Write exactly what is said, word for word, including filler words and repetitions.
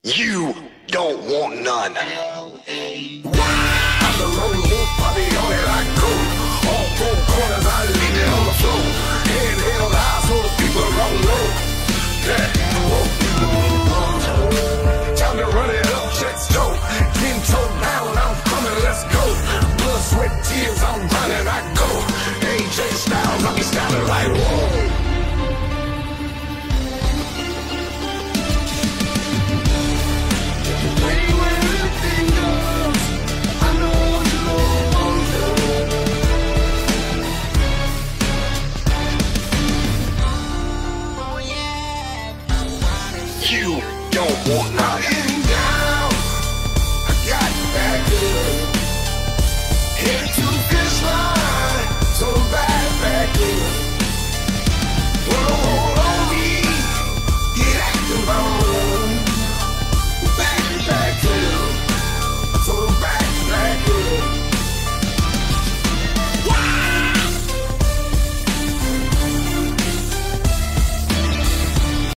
You don't want none. I'm the lone wolf, I be on it, I go. All four corners, I leave it on the floor.